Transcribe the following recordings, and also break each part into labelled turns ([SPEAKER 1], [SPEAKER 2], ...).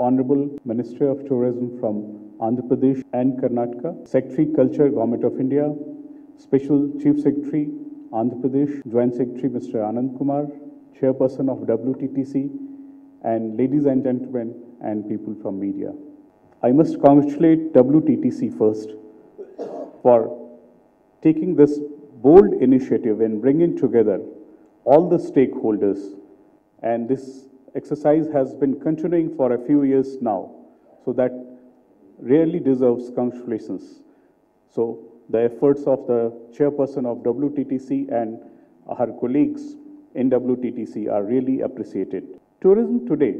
[SPEAKER 1] Honorable Minister of Tourism from Andhra Pradesh and Karnataka, Secretary Culture, Government of India, Special Chief Secretary, Andhra Pradesh, Joint Secretary Mr. Anand Kumar, Chairperson of WTTC, and ladies and gentlemen and people from media. I must congratulate WTTC first for taking this bold initiative in bringing together all the stakeholders, and this exercise has been continuing for a few years now, so that really deserves congratulations. So the efforts of the chairperson of WTTC and her colleagues in WTTC are really appreciated. Tourism today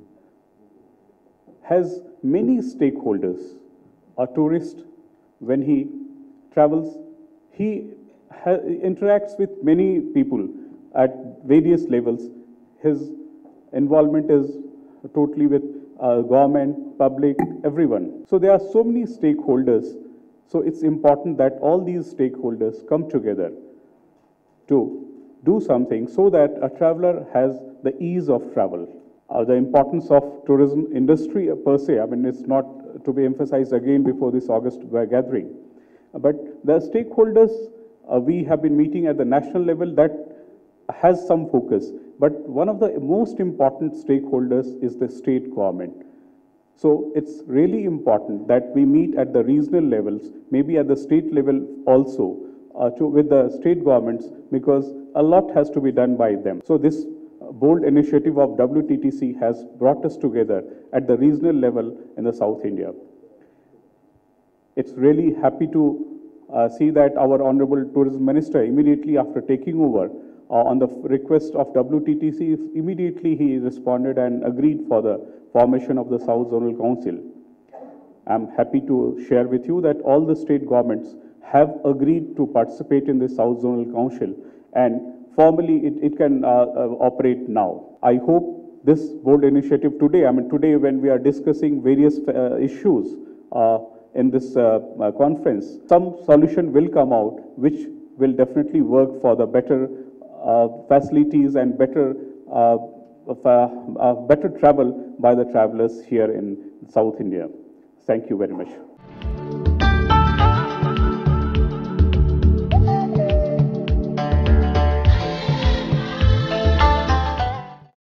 [SPEAKER 1] has many stakeholders. A tourist, when he travels, he interacts with many people at various levels. His involvement is totally with government, public, everyone. So there are so many stakeholders. So it's important that all these stakeholders come together to do something so that a traveler has the ease of travel. The importance of tourism industry per se, I mean, it's not to be emphasized again before this August gathering. But the stakeholders, we have been meeting at the national level, that has some focus. But one of the most important stakeholders is the state government. So it's really important that we meet at the regional levels, maybe at the state level also, with the state governments, because a lot has to be done by them. So this bold initiative of WTTC has brought us together at the regional level in the South India. It's really happy to see that our Honorable Tourism Minister, immediately after taking over, on the request of WTTC, immediately he responded and agreed for the formation of the South Zonal Council. I'm happy to share with you that all the state governments have agreed to participate in the South Zonal Council, and formally it can operate now. I hope this bold initiative today, I mean today when we are discussing various issues in this conference, some solution will come out which will definitely work for the better facilities and better travel by the travelers here in South India. Thank you very much.